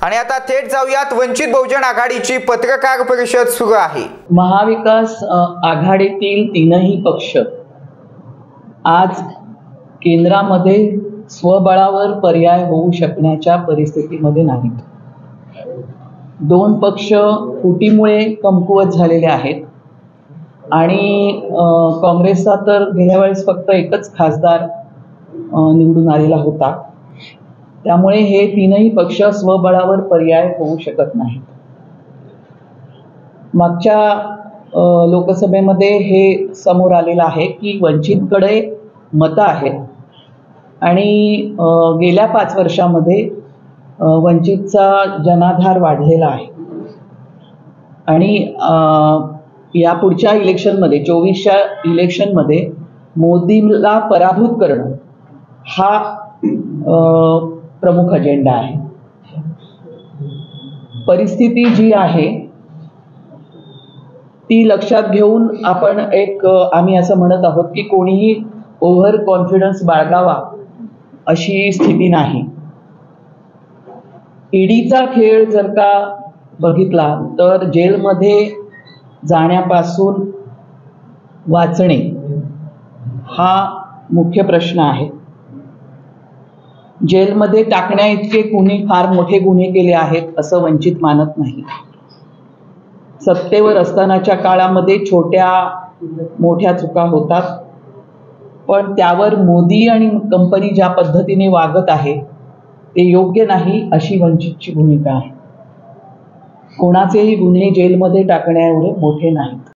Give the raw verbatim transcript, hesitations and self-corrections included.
आणि आता थेट जाऊयात वंचित बहुजन आघाडीची पत्रकार परिषद सुरू आहे। महाविकास आघाडीतील तीनही पक्ष आज केंद्रामध्ये स्वबळावर पर्याय होऊ शकण्याच्या परिस्थितीमध्ये नाहीत। दोन पक्ष फुटीमुळे कमकुवत झालेले आहेत आणि काँग्रेसचा तर गेल्या वेळेस फक्त एकच खासदार निवडून आलेला होता, त्यामुळे हे तीनही पक्ष स्वबळावर पर्याय होऊ शकत नाहीत। मागच्या लोकसभेमध्ये हे समोर आलेलं आहे की वंचितकडे मतं आहेत आणि गेल्या पाच वर्षामध्ये वंचितचा जनाधार वाढलेला आहे आणि या पुढच्या इलेक्शनमध्ये चोवीसच्या इलेक्शनमध्ये मोदीला पराभूत करणं हा प्रमुख अजेंडा आहे। परिस्थिती जी आहे ती लक्षात घेऊन आपण एक आम्ही असं म्हणत आहोत की कोणीही ओव्हर कॉन्फिडन्स बाळगावा अशी स्थिती नाही। ईडीचा खेळ जर का बघितला तर जेलमध्ये जाण्यापासून वाचणे हा मुख्य प्रश्न आहे। जेलमध्ये टाकण्या इतके कुणी फार मोठे गुन्हे केले आहेत असं वंचित मानत नाही। सत्तेवर असतानाच्या काळामध्ये छोट्या मोठ्या चुका होतात, पण त्यावर मोदी आणि कंपनी ज्या पद्धतीने वागत आहे ते योग्य नाही अशी वंचितची भूमिका आहे। कोणाचेही गुन्हे जेलमध्ये टाकण्या एवढे मोठे नाहीत।